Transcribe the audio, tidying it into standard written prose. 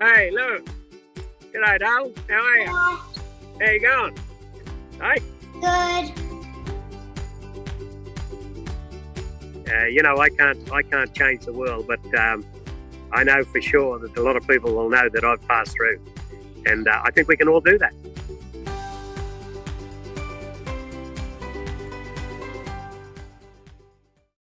Hey, look. G'day, Dale. How are you? How you going? Hey? Good. You know, I can't change the world, but I know for sure that a lot of people will know that I've passed through. And I think we can all do that.